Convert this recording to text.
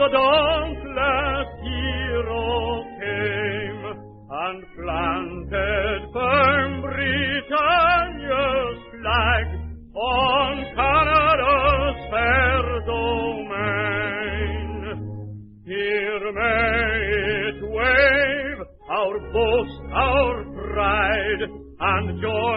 the dauntless hero came and planted firm Britannia's flag on Canada's fair domain. Here may it wave, our boast, our pride, and joy